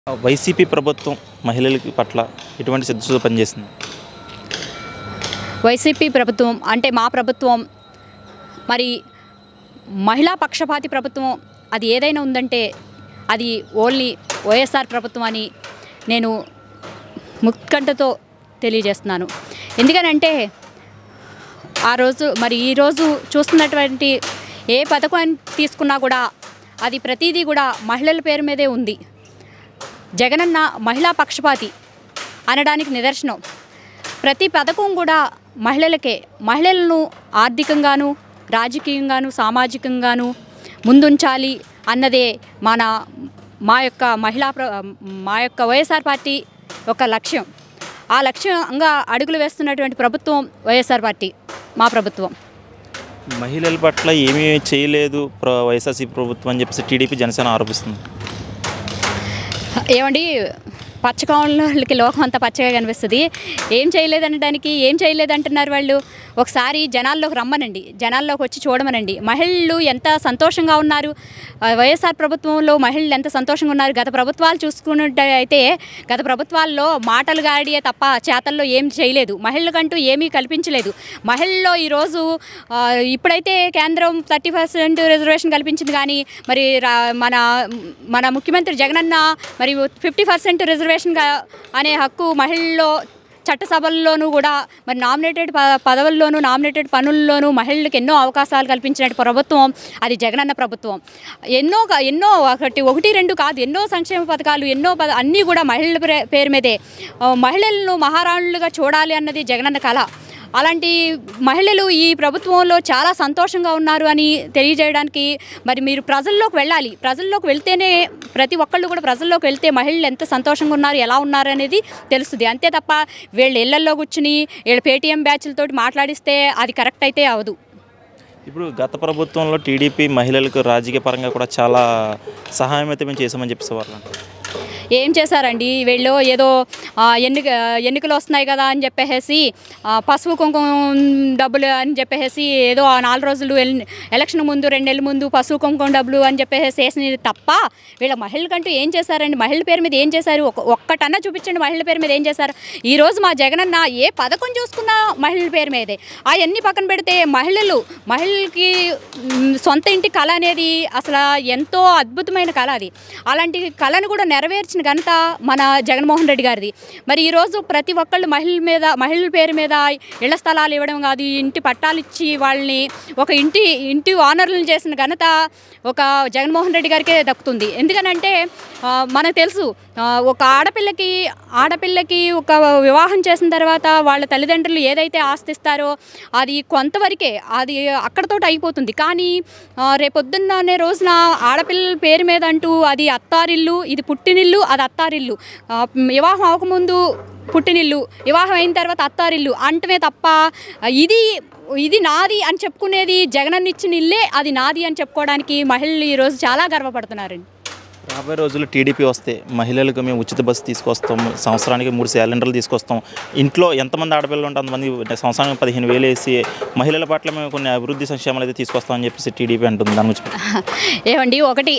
YCP ప్రభుత్వం మహిళలకి పట్ల ఎటువంటి శ్రద్ధతో పనిచేస్తుంది? వైసీపీ ప్రభుత్వం అంటే మా ప్రభుత్వం మరి మహిళా పక్షపాతి ప్రభుత్వం అది ఏదైనా ఉందంటే అది ఓన్లీ వైఎస్ఆర్ ప్రభుత్వం అని నేను ముఖ్యంతో తెలియజేస్తున్నాను. ఎందుకనంటే ఆ రోజు మరి ఈరోజు చూస్తున్నటువంటి ఏ పథకం తీసుకున్నా కూడా అది ప్రతిదీ కూడా మహిళల పేరు మీదే ఉంది. జగనన్న మహిళా పక్షపాతి అనడానికి నిదర్శనం. ప్రతి పథకం కూడా మహిళలకే, మహిళలను ఆర్థికంగాను రాజకీయంగాను సామాజికంగాను ముందుంచాలి అన్నదే మా యొక్క వైఎస్ఆర్ పార్టీ ఒక లక్ష్యం. ఆ లక్ష్యంగా అడుగులు వేస్తున్నటువంటి ప్రభుత్వం వైఎస్ఆర్ పార్టీ, మా ప్రభుత్వం. మహిళల పట్ల ఏమీ చేయలేదు వైఎస్ఆర్సీపీ ప్రభుత్వం అని చెప్పేసి టీడీపీ జనసేన ఆరోపిస్తుంది. ఏమండి, పచ్చకాళ్ళకి లోకం అంతా పచ్చగా కనిపిస్తుంది. ఏం చేయలేదనడానికి ఏం చేయలేదంటున్నారు వాళ్ళు. ఒకసారి జనాల్లోకి రమ్మనండి, జనాల్లోకి వచ్చి చూడమనండి. మహిళలు ఎంత సంతోషంగా ఉన్నారు, వైఎస్ఆర్ ప్రభుత్వంలో మహిళలు ఎంత సంతోషంగా ఉన్నారు. గత ప్రభుత్వాలు చూసుకున్నట్టయితే గత ప్రభుత్వాల్లో మాటలు గాడియే తప్ప చేతల్లో ఏం చేయలేదు, మహిళలకంటూ ఏమీ కల్పించలేదు. మహిళల్లో ఈరోజు ఇప్పుడైతే కేంద్రం 30% రిజర్వేషన్ కల్పించింది, కానీ మరి మన ముఖ్యమంత్రి జగనన్న మరి 50% రిజర్వేషన్ అనే హక్కు మహిళల్లో చట్టసభల్లోనూ కూడా మరి నామినేటెడ్ పదవుల్లోనూ నామినేటెడ్ పనుల్లోనూ మహిళలకు ఎన్నో అవకాశాలు కల్పించిన ప్రభుత్వం అది జగనన్న ప్రభుత్వం. ఎన్నో ఒకటి రెండు కాదు, ఎన్నో సంక్షేమ పథకాలు అన్నీ కూడా మహిళల పేరు మీదే. మహిళలను మహారాణులుగా చూడాలి అన్నది జగనన్న కళ. అలాంటి మహిళలు ఈ ప్రభుత్వంలో చాలా సంతోషంగా ఉన్నారు అని తెలియజేయడానికి మరి మీరు ప్రజల్లోకి వెళ్ళాలి. ప్రజల్లోకి వెళ్తేనే ప్రతి ఒక్కళ్ళు కూడా ప్రజల్లోకి వెళ్తే మహిళలు ఎంత సంతోషంగా ఉన్నారు, ఎలా ఉన్నారు అనేది తెలుస్తుంది. అంతే తప్ప వీళ్ళ ఇళ్లల్లో కూర్చుని వీళ్ళ పేటీఎం బ్యాచ్లతోటి మాట్లాడిస్తే అది కరెక్ట్ అయితే అవదు. ఇప్పుడు గత ప్రభుత్వంలో టీడీపీ మహిళలకు రాజకీయ పరంగా కూడా చాలా సహాయం అయితే మేము చేసామని చెప్పేవాళ్ళు. ఏం చేశారండి వీళ్ళు? ఏదో ఎన్నికలు వస్తున్నాయి కదా అని చెప్పేసి పసుపు కుంకుమ డబ్బులు అని చెప్పేసి ఏదో 4 రోజులు ఎలక్షన్ ముందు 2 నెలల ముందు పసుపు కుంకుమ డబ్బులు అని చెప్పేసి వేసినది తప్ప వీళ్ళ మహిళలకంటూ ఏం చేశారండి? మహిళల పేరు మీద ఏం చేశారు? ఒక్కటన్నా చూపించండి మహిళల పేరు మీద ఏం చేశారు. ఈరోజు మా జగనన్న ఏ పథకం చూసుకున్నా మహిళల పేరు మీదే. అవన్నీ పక్కన పెడితే మహిళలకి సొంత ఇంటి కళ అనేది అసలు ఎంతో అద్భుతమైన కళ అది. అలాంటి కళను కూడా నెరవేర్చిన ఘనత మన జగన్మోహన్ రెడ్డి గారిది. మరి ఈరోజు ప్రతి ఒక్కళ్ళు మహిళల పేరు మీద ఇళ్ల స్థలాలు ఇవ్వడం కాదు, ఇంటి పట్టాలు ఇచ్చి వాళ్ళని ఒక ఇంటి ఓనర్లను చేసిన ఘనత ఒక జగన్మోహన్ రెడ్డి గారికే దక్కుతుంది. ఎందుకనంటే మనకు తెలుసు, ఒక ఆడపిల్లకి ఒక వివాహం చేసిన తర్వాత వాళ్ళ తల్లిదండ్రులు ఏదైతే ఆస్తిస్తారో అది కొంతవరకే, అది అక్కడతో అయిపోతుంది. కానీ రేపొద్దున్నే రోజున ఆడపిల్లల పేరు మీద అంటూ అది అత్తారిల్లు, ఇది పుట్టినిల్లు, అది అత్తారిల్లు. వివాహం అవ్వకముందు పుట్టినిల్లు, వివాహం అయిన తర్వాత అత్తారిల్లు అంటమే తప్ప ఇది నాది అని చెప్పుకునేది జగనన్న ఇచ్చిన ఇల్లే అది నాది అని చెప్పుకోవడానికి మహిళలు ఈరోజు చాలా గర్వపడుతున్నారండి. రాబోయే రోజుల్లో టీడీపీ వస్తే మహిళలకు మేము ఉచిత బస్సు తీసుకొస్తాం, సంవత్సరానికి 3 సిలిండర్లు తీసుకొస్తాం, ఇంట్లో ఎంతమంది ఆడపిల్లలు ఉంటే అంతమంది సంవత్సరానికి 15,000 వేసి మహిళల పట్ల మేము కొన్ని అభివృద్ధి సంక్షేమాలు అయితే తీసుకొస్తామని చెప్పేసి టీడీపీ అంటుంది. దాని గురించి ఏమండి, ఒకటి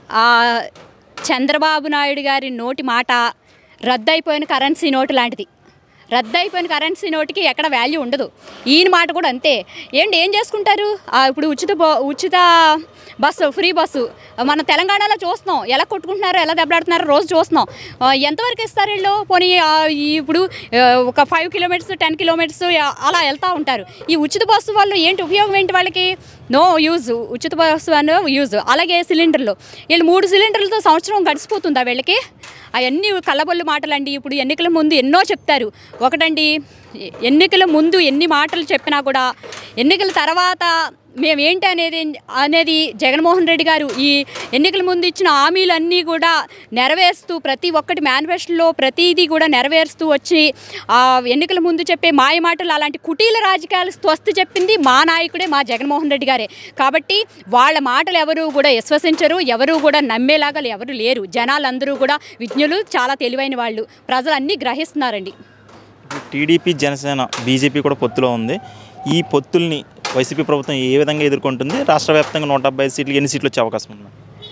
చంద్రబాబు నాయుడు గారి నోటి మాట రద్దయిపోయిన కరెన్సీ నోటు లాంటిది. రద్దయిపోయిన కరెన్సీ నోటుకి ఎక్కడ వాల్యూ ఉండదు. ఈయన మాట కూడా అంతే. ఏం చేసుకుంటారు? ఇప్పుడు ఉచిత బస్సు, ఫ్రీ బస్సు మన తెలంగాణలో చూస్తున్నాం, ఎలా కొట్టుకుంటున్నారో, ఎలా దెబ్బలాడుతున్నారో రోజు చూస్తున్నాం. ఎంతవరకు ఇస్తారు వీళ్ళు? పోనీ ఇప్పుడు ఒక 5 కిలోమీటర్స్ 10 కిలోమీటర్స్ అలా వెళ్తూ ఉంటారు. ఈ ఉచిత బస్సు వల్ల ఏంటి ఉపయోగం? ఏంటి వాళ్ళకి? No use. ఉచిత బస్సు అనే యూజ్. అలాగే సిలిండర్లు, వీళ్ళు 3 సిలిండర్లతో సంవత్సరం గడిచిపోతుందా వీళ్ళకి? అవన్నీ కళ్ళబొల్లు మాటలండి. ఇప్పుడు ఎన్నికల ముందు ఎన్నో చెప్తారు. ఒకటండి, ఎన్నికల ముందు ఎన్ని మాటలు చెప్పినా కూడా ఎన్నికల తర్వాత మేమేంటి అనేది జగన్మోహన్ రెడ్డి గారు ఈ ఎన్నికల ముందు ఇచ్చిన హామీలన్నీ కూడా నెరవేరుస్తూ ప్రతి ఒక్కటి మేనిఫెస్టోలో ప్రతిదీ కూడా నెరవేరుస్తూ వచ్చి ఎన్నికల ముందు చెప్పే మాయ మాటలు అలాంటి కుటీల రాజకీయాలు స్వస్తి చెప్పింది మా నాయకుడే, మా జగన్మోహన్ రెడ్డి గారే. కాబట్టి వాళ్ళ మాటలు ఎవరు కూడా విశ్వసించరు, ఎవరు కూడా నమ్మేలాగా ఎవరు లేరు. జనాలందరూ కూడా విజ్ఞులు, చాలా తెలివైన వాళ్ళు, ప్రజలు అన్నీ గ్రహిస్తున్నారండి. టీడీపీ జనసేన బీజేపీ కూడా పొత్తులో ఉంది. ఈ పొత్తుల్ని వైసీపీ ప్రభుత్వం ఏ విధంగా ఎదుర్కొంటుంది? రాష్ట్ర వ్యాప్తంగా 170 సీట్లు, ఎన్ని సీట్లు వచ్చే అవకాశం ఉంది?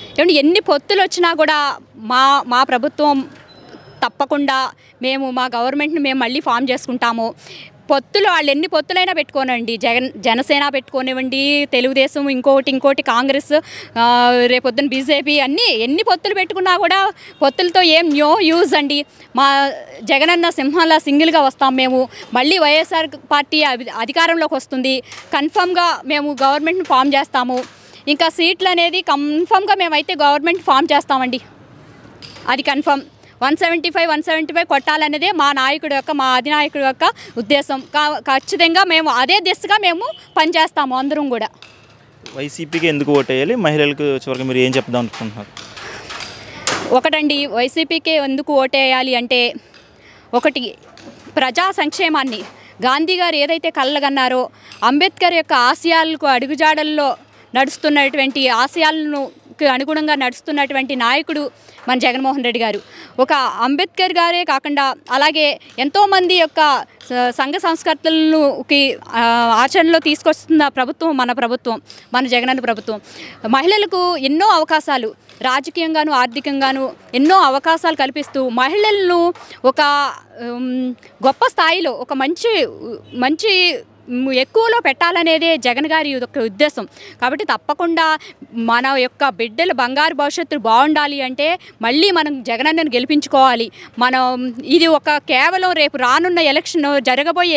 ఏమంటే ఎన్ని పొత్తులు వచ్చినా కూడా మా ప్రభుత్వం తప్పకుండా మేము మా గవర్నమెంట్ని మేము మళ్ళీ ఫామ్ చేసుకుంటాము. పొత్తులు వాళ్ళు ఎన్ని పొత్తులైనా పెట్టుకోనండి, జనసేన పెట్టుకోనివ్వండి, తెలుగుదేశం, ఇంకోటి కాంగ్రెస్, రేపొద్దున బీజేపీ, ఎన్ని పొత్తులు పెట్టుకున్నా కూడా పొత్తులతో ఏం యూజ్ అండి. మా జగనన్న సింహంలా సింగిల్గా వస్తాం మేము. మళ్ళీ వైఎస్ఆర్ పార్టీ అధికారంలోకి వస్తుంది, కన్ఫర్మ్గా మేము గవర్నమెంట్ని ఫామ్ చేస్తాము. ఇంకా సీట్లు అనేది కన్ఫర్మ్గా మేమైతే గవర్నమెంట్ ఫామ్ చేస్తామండి, అది కన్ఫర్మ్. 175 కొట్టాలనేదే మా అధినాయకుడి యొక్క ఉద్దేశం. ఖచ్చితంగా మేము అదే దిశగా మేము పనిచేస్తాము అందరం కూడా. వైసీపీకి ఎందుకు ఓటేయాలి, మహిళలకు చివరికి మీరు ఏం చెప్దాం అనుకుంటున్నారు? ఒకటండి, వైసీపీకి ఎందుకు ఓటేయాలి అంటే, ఒకటి ప్రజా సంక్షేమాన్ని గాంధీ గారు ఏదైతే కలగన్నారో, అంబేద్కర్ యొక్క ఆశయాలకు అడుగుజాడల్లో నడుస్తున్నటువంటి ఆశయాలను అనుగుణంగా నడుస్తున్నటువంటి నాయకుడు మన జగన్మోహన్ రెడ్డి గారు. ఒక అంబేద్కర్ గారే కాకుండా అలాగే ఎంతోమంది యొక్క సంఘ సంస్కర్తలకి ఆచరణలో తీసుకొస్తున్న ప్రభుత్వం మన జగనన్న ప్రభుత్వం. మహిళలకు ఎన్నో అవకాశాలు, రాజకీయంగాను ఆర్థికంగాను ఎన్నో అవకాశాలు కల్పిస్తూ మహిళలను ఒక గొప్ప స్థాయిలో, ఒక మంచి ఎక్కువలో పెట్టాలనేదే జగన్ గారి యొక్క ఉద్దేశం. కాబట్టి తప్పకుండా మన యొక్క బిడ్డల బంగారు భవిష్యత్తు బాగుండాలి అంటే మళ్ళీ మనం జగనన్నను గెలిపించుకోవాలి. ఇది ఒక కేవలం రేపు రానున్న ఎలక్షన్ జరగబోయే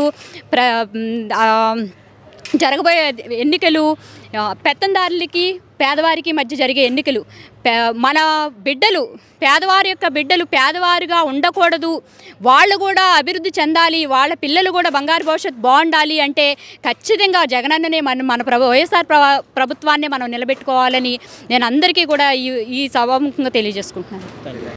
ఎన్నికలు పెత్తందారులకి పేదవారికి మధ్య జరిగే ఎన్నికలు. మన బిడ్డలు, పేదవారి యొక్క బిడ్డలు పేదవారుగా ఉండకూడదు, వాళ్ళు కూడా అభివృద్ధి చెందాలి, వాళ్ళ పిల్లలు కూడా బంగారు భవిష్యత్తు బాగుండాలి అంటే ఖచ్చితంగా జగనన్ననే మన వైఎస్ఆర్ ప్రభుత్వాన్ని మనం నిలబెట్టుకోవాలని నేను అందరికీ కూడా ఈ సభాముఖంగా తెలియజేసుకుంటున్నాను.